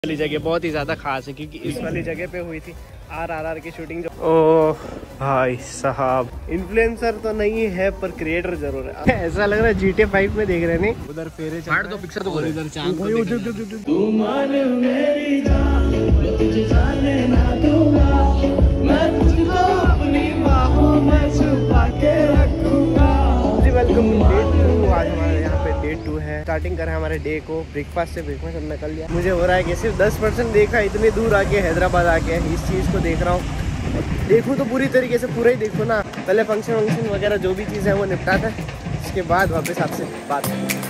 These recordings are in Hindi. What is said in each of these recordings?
वाली जगह बहुत ही ज़्यादा खास है क्योंकि इस वाली जगह पे हुई थी RRR की शूटिंग। ओह भाई साहब, इन्फ्लुएंसर तो नहीं है पर क्रिएटर जरूर है। ऐसा लग रहा है GTA 5 में देख रहे हैं। नहीं उधर फेरे चढ़ दो पिक्चर तो इधर चांद वेलकम डे 2। आज हमारे यहाँ पे डे 2 है। स्टार्टिंग करें हमारे डे को ब्रेकफास्ट से। ब्रेकफास्ट हमने कर लिया। मुझे हो रहा है कि सिर्फ 10% देखा, इतनी दूर आके हैदराबाद आके इस चीज़ को देख रहा हूँ। देखूँ तो पूरी तरीके से पूरा ही देखूँ ना। पहले फंक्शन वगैरह जो भी चीज़ है वो निपटाता है, उसके बाद वापस आपसे बात करें।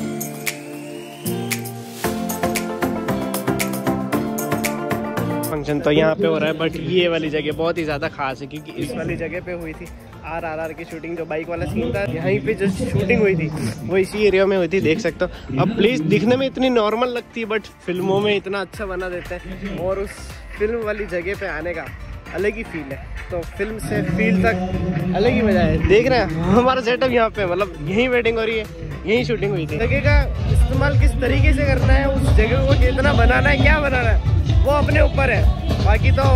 फंक्शन तो यहाँ पे हो रहा है बट ये वाली जगह बहुत ही ज़्यादा खास है क्योंकि इस वाली जगह पे हुई थी RRR की शूटिंग। जो बाइक वाला सीन था यहीं पे जो शूटिंग हुई थी वो इसी एरिया में हुई थी, देख सकते हो। अब प्लीज़ दिखने में इतनी नॉर्मल लगती है बट फिल्मों में इतना अच्छा बना देते हैं और उस फिल्म वाली जगह पे आने का अलग ही फील है। तो फिल्म से फील तक अलग ही मजा है। देख रहे हैं हमारा सेटअप यहाँ पे, मतलब यहीं वेडिंग हो रही है, यहीं शूटिंग हुई थी। जगह का इस्तेमाल किस तरीके से करना है, उस जगह को कितना बनाना है, क्या बनाना है वो अपने ऊपर है। बाकी तो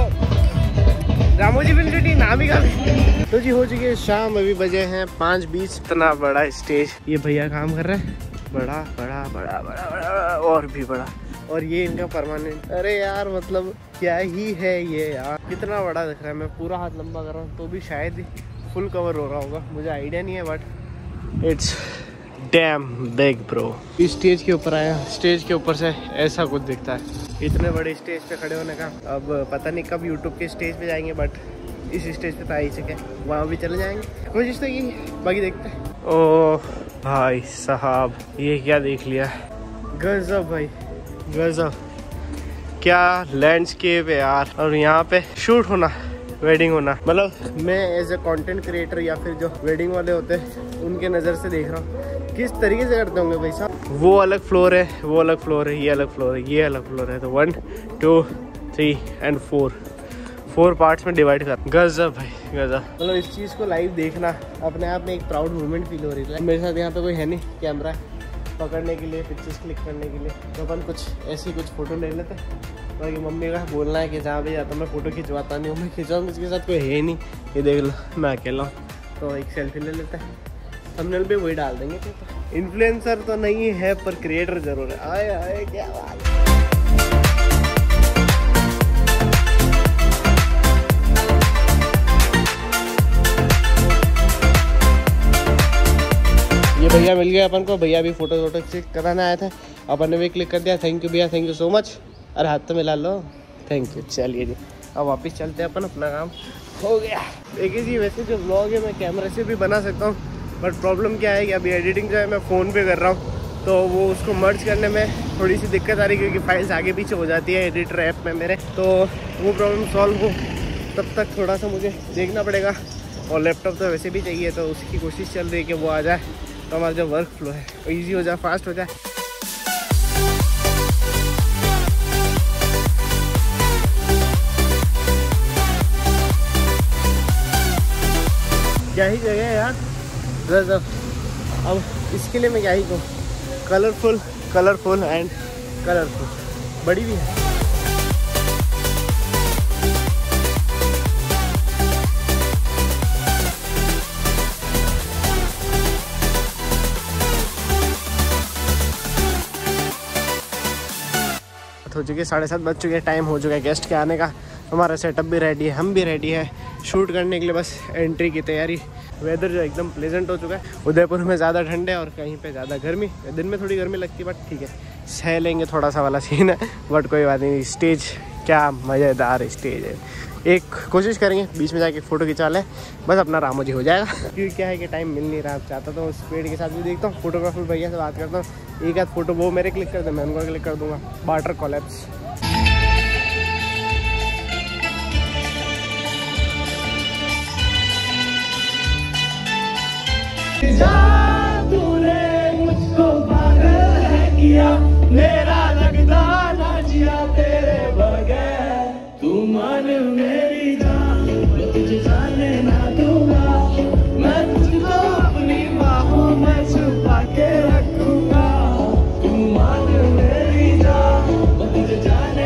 रामोजी फिल्म सिटी नाम ही काफी। तो जी हो चुकी है शाम, अभी बजे हैं 5:20। इतना बड़ा स्टेज ये भैया काम कर रहे हैं, बड़ा बड़ा बड़ा बड़ा बड़ा और भी बड़ा। और ये इनका परमानेंट, अरे यार मतलब क्या ही है ये यार, कितना बड़ा दिख रहा है। मैं पूरा हाथ लंबा कर रहा हूँ तो भी शायद ही फुल कवर हो रहा होगा, मुझे आइडिया नहीं है but it's damn big bro. इस स्टेज के ऊपर आया, स्टेज के ऊपर से ऐसा कुछ दिखता है। इतने बड़े स्टेज पे खड़े होने का अब पता नहीं कब यूट्यूब के स्टेज पे जाएंगे बट इस स्टेज पे तो आ ही चुके हैं, वहाँ भी चले जाएंगे। कोशिश तो की, बाकी देखते हैं। ओह भाई साहब, ये क्या देख लिया, गजब भाई गजब, क्या लैंडस्केप है यार। और यहाँ पे शूट होना, वेडिंग होना, मतलब मैं एज ए कंटेंट क्रिएटर या फिर जो वेडिंग वाले होते हैं उनके नज़र से देख रहा हूँ किस तरीके से करते होंगे भाई साहब। वो अलग फ्लोर है, वो अलग फ्लोर है, ये अलग फ्लोर है, ये अलग फ्लोर है। तो 1 2 3 एंड 4 पार्ट्स में डिवाइड कर। गजब भाई गजब, मतलब इस चीज़ को लाइव देखना अपने आप में एक प्राउड मोमेंट फील हो रही है। मेरे साथ यहाँ पे कोई है नहीं कैमरा पकड़ने के लिए, पिक्चर्स क्लिक करने के लिए, तो अपन कुछ ऐसी कुछ फ़ोटो ले लेते। बाकी मम्मी का बोलना है कि जहाँ भी जाता मैं फ़ोटो खिंचवाता नहीं हूँ, मैं खिंचवाऊँ, इसके साथ कोई है नहीं, ये देख लो मैं अकेला हूँ, तो एक सेल्फी ले लेते हैं। थंबनेल पे वही डाल देंगे। तो इन्फ्लुएंसर तो नहीं है पर क्रिएटर जरूर है। आए आए क्या बात। ये भैया मिल गया अपन को, भैया भी फोटो क्लिक कराने आया था, अपन ने भी क्लिक कर दिया। थैंक यू भैया, थैंक यू सो मच। अरे हाथ तो मिला लो, थैंक यू। चलिए जी अब वापस चलते हैं, अपन अपना काम हो गया। देखिए जी वैसे जो व्लॉग है मैं कैमरे से भी बना सकता हूँ बट प्रॉब्लम क्या है कि अभी एडिटिंग जो है मैं फ़ोन पे कर रहा हूँ तो वो उसको मर्ज करने में थोड़ी सी दिक्कत आ रही है क्योंकि फाइल्स आगे पीछे हो जाती है एडिटर ऐप में मेरे। तो वो प्रॉब्लम सॉल्व हो तब तक थोड़ा सा मुझे देखना पड़ेगा। और लैपटॉप तो वैसे भी चाहिए, तो उसकी कोशिश चल रही है कि वो आ जाए तो हमारा जो वर्क फ्लो है वो ईजी हो जाए, फास्ट हो जाए। क्या ही जगह है यार गजब। अब इसके लिए मैं क्या ही कहूँ, कलरफुल कलरफुल एंड कलरफुल, बड़ी भी है। हो चुके 7:30 बज चुके हैं, टाइम हो चुका है गेस्ट के आने का। हमारा सेटअप भी रेडी है, हम भी रेडी है शूट करने के लिए, बस एंट्री की तैयारी। वेदर जो एकदम प्लेजेंट हो चुका है। उदयपुर में ज़्यादा ठंड है और कहीं पे ज़्यादा गर्मी, दिन में थोड़ी गर्मी लगती है बट ठीक है, सह लेंगे, थोड़ा सा वाला सीन है बट कोई बात नहीं। स्टेज क्या मज़ेदार स्टेज है। एक कोशिश करेंगे बीच में जाके फ़ोटो खिंचा लें, बस अपना रामोजी हो जाएगा। क्योंकि क्या है कि टाइम मिल नहीं रहा, चाहता तो उस पेड़ के साथ भी देखता हूँ, फोटोग्राफर भैया से बात करता हूँ, एक आध फोटो वो मेरे क्लिक कर दे, मैं उनको क्लिक कर दूँगा। वाटर कोलैप्स मुझको पागल है किया, मेरा लगता ना जिया तेरे बगैर। तू मान मेरी जान, मैं तुझे जाने ना दूंगा, मैं तुझको अपनी बाहों में छुपा के रखूंगा। तू मान मेरी जान, मैं तुझे जाने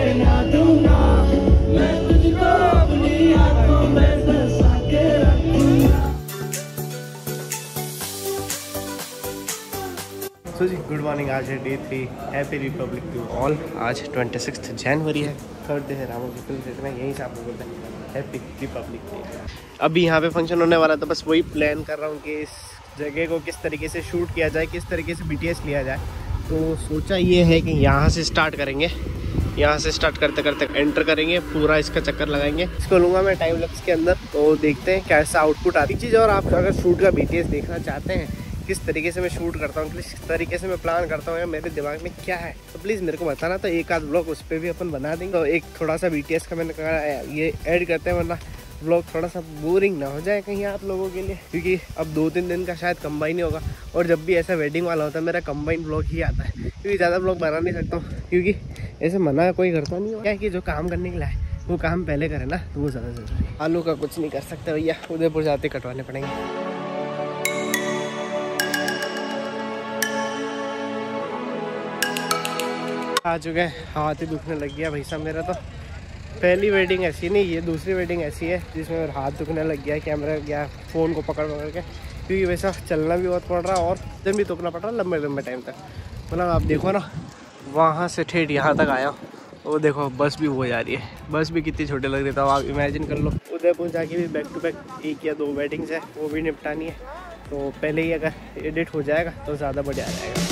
मॉर्निंग। आज है day 3। Happy republic to all. आज 26 जनवरी है, थर्ड डे है रामोजी फिल्म सिटी में। यहीं से आपको बोलते हैं हैप्पी रिपब्लिक डे। अभी यहाँ पे फंक्शन होने वाला था, बस वही प्लान कर रहा हूँ कि इस जगह को किस तरीके से शूट किया जाए, किस तरीके से BTS लिया जाए। तो सोचा ये है कि यहाँ से स्टार्ट करेंगे, यहाँ से स्टार्ट करते करते एंटर करेंगे, पूरा इसका चक्कर लगाएंगे। इसको लूँगा मैं टाइम लैप्स के अंदर, तो देखते हैं कैसा आउटपुट आती चीज़। और आप अगर शूट का BTS देखना चाहते हैं, किस तरीके से मैं शूट करता हूँ, किस तरीके से मैं प्लान करता हूँ, या मेरे दिमाग में क्या है, तो प्लीज़ मेरे को बताना। तो एक आध ब्लॉग उस पर भी अपन बना देंगे। तो एक थोड़ा सा BTS का मैंने कहा ये ऐड करते हैं, वरना ब्लॉग थोड़ा सा बोरिंग ना हो जाए कहीं आप लोगों के लिए, क्योंकि अब 2-3 दिन का शायद कंबाइन ही होगा। और जब भी ऐसा वेडिंग वाला होता है मेरा कंबाइन ब्लॉग ही आता है, क्योंकि ज़्यादा ब्लॉग बना नहीं सकता हूँ, क्योंकि ऐसे मना कोई करता नहीं है। क्या है कि जो काम करने के लिए है वो काम पहले करे ना, तो वो ज़्यादा ज़रूरी है। आलू का कुछ नहीं कर सकते भैया, उदयपुर जाते कटवाने पड़ेंगे। आ चुके हैं, हाथ ही दुखने लग गया भाई साहब मेरा। तो पहली वेडिंग ऐसी नहीं, ये दूसरी वेडिंग ऐसी है जिसमें मेरा हाथ दुखने लग गया, कैमरा गया फ़ोन को पकड़ के, क्योंकि वैसा चलना भी बहुत पड़ रहा और दिन भी दुखना पड़ रहा लंबे लंबे टाइम तक। मतलब आप देखो ना, वहाँ से ठेठ यहाँ तक आया, वो देखो बस भी हो जा रही है। बस भी कितनी छोटे लग रही था, आप इमेजिन कर लो। उदयपुर जाके भी बैक टू बैक 1 या 2 वेडिंग्स है, वो भी निपटानी है। तो पहले ही अगर एडिट हो जाएगा तो ज़्यादा बढ़िया आ जाएगा।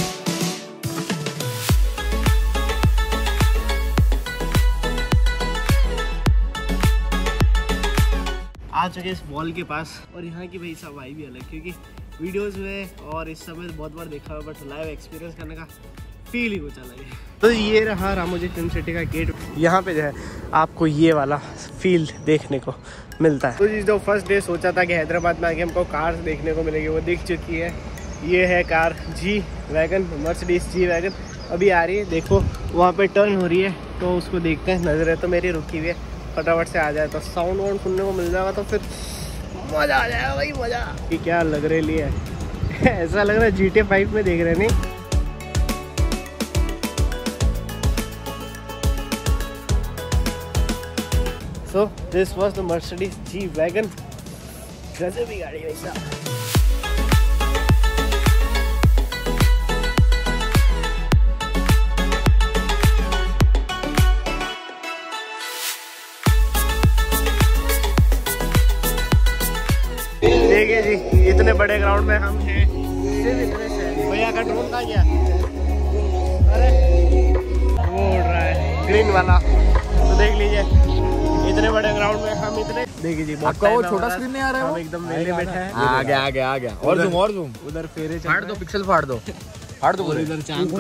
आ चुके इस वॉल के पास, और यहाँ की भाई साहब भाई भी अलग, क्योंकि वीडियोस में और इस समय बहुत बार देखा हुआ, बट लाइव एक्सपीरियंस करने का फील ही कुछ अलग है। तो ये रहा रामोजी फिल्म सिटी का गेट। यहाँ पे जो है आपको ये वाला फील देखने को मिलता है। तो जो फर्स्ट डे सोचा था कि हैदराबाद में आके हमको कार देखने को मिलेगी, वो दिख चुकी है। ये है कार G-Wagon, मर्सिडीज G-Wagon अभी आ रही है। देखो वहाँ पे टर्न हो रही है, तो उसको देखते हैं। नजर है तो मेरी रुकी हुई है, फटाफट से आ जाए तो साउंड वाउंड सुनने को मिल जाएगा, तो फिर मज़ा आ जाएगा भाई, मज़ा। कि क्या लग रही है ऐसा लग रहा है GTA 5 में देख रहे नहीं। So this was the Mercedes G-Wagon। गजब की गाड़ी भाई साहब। देखिए जी, इतने बड़े ग्राउंड में हम हैं, सिर्फ इतने से। भैया का ड्रोन कहाँ गया? अरे वो उड़ रहा है ग्रीन वाला। तो देख लीजिए, इतने बड़े ग्राउंड में हम इतने। देखिए जी, आपका वो छोटा स्क्रीन नहीं आ रहा है, हम एकदम मेले बैठे हैं। आ गया और जूम उधर फेरे फाड़ दो, पिक्सल फाड़ दो इधर चांद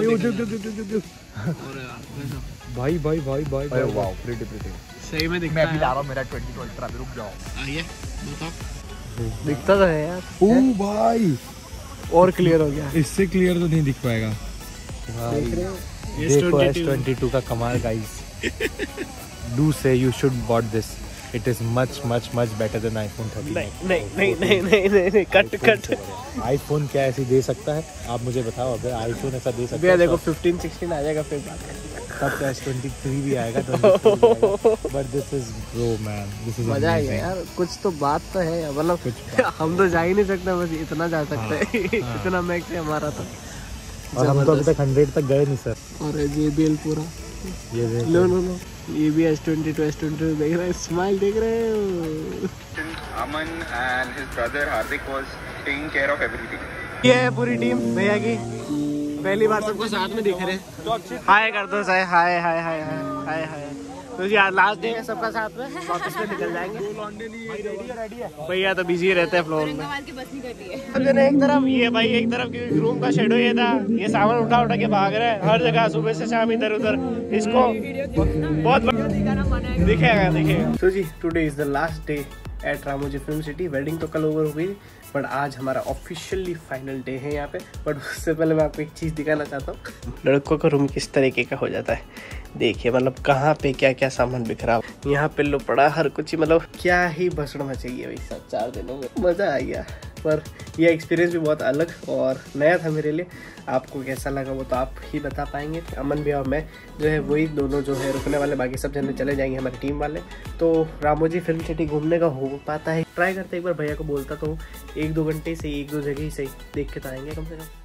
भाई वाओ, प्रीटी सही में दिखता मैं अभी है। ला रहा हूं मेरा 20 अल्ट्रा, रुक जाओ। आइए बताओ, दिखता तो है यार। ओ भाई, और क्लियर हो गया, इससे क्लियर तो नहीं दिख पाएगा भाई। देखो S22 का कमाल guys. Do say you should bought this, it is much better than iPhone 13। नहीं कट। iPhone क्या ऐसी दे सकता है, आप मुझे बताओ। अगर iPhone ऐसा दे सकता है, देखो 15-16 आ जाएगा, फिर तब तो S23 भी आएगा, but this is bro man, this is मजा आएगा यार। कुछ तो बात तो है, मतलब हम तो जा ही नहीं सकते, बस इतना जा सकते हैं। इतना मैक्स है हमारा तो। और हम तो अभी तक 100 तक गए नहीं सर। और JBL पूरा ये देख लो ये भी S22 देख रहे हैं, स्माइल देख रहे हो। Aman and his brother Hardik was taking care of everything. ये है पूरी टीम भैया की, पहली बार सबको साथ में दिख रहे हैं। हाय कर दो साय, हाय। तो जी आज लास्ट डे है सबका साथ में, वापस में निकल जाएंगे। भैया तो बिजी रहते हैं फ्लोर में। एक तरफ ये भाई, एक तरफ रूम का शेडो ये था, ये सामान उठा के भाग रहे हैं हर जगह, सुबह से शाम इधर उधर। इसको बहुत दिखेगा। तो जी today is the last day at Ramoji film city. Wedding तो कल ओवर हो गई, बट आज हमारा ऑफिशियली फाइनल डे है यहाँ पे। बट उससे पहले मैं आपको एक चीज़ दिखाना चाहता हूँ। लड़कों का रूम किस तरीके का हो जाता है देखिए, मतलब कहाँ पे क्या क्या सामान बिखरा हुआ। यहाँ पिल्लो पड़ा, हर कुछ ही, मतलब क्या ही भसड़ मचाइए भाई साहब 4 दिनों में। मज़ा आ गया, पर यह एक्सपीरियंस भी बहुत अलग और नया था मेरे लिए। आपको कैसा लगा वो तो आप ही बता पाएंगे। अमन भी और मैं जो है वही दोनों जो है रुकने वाले, बाकी सब जने चले जाएंगे हमारी टीम वाले। तो रामोजी फिल्म सिटी घूमने का हो पाता है, ट्राई करते एक बार। भैया को बोलता तो 1-2 घंटे से 1-2 जगह ही सही देख के तो आएंगे कम से कम।